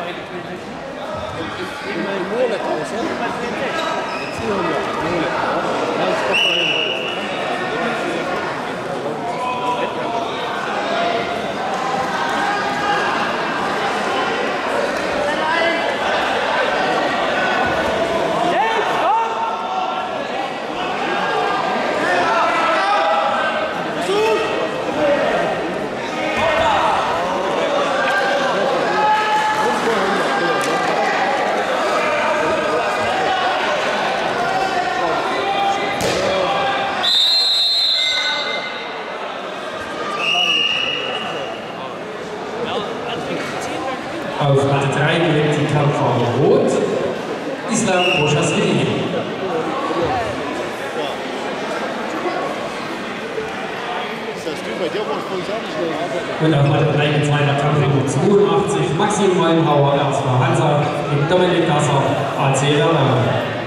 Auf Rad 3 gewinnt die Kampffarbe Rot, Islam Boschasvili. Und auf Rad 3 mit zweiter Kampfnummer 82, Maxim Weinhauer, erster Hansa, und Dominik Gasser, AC Werder.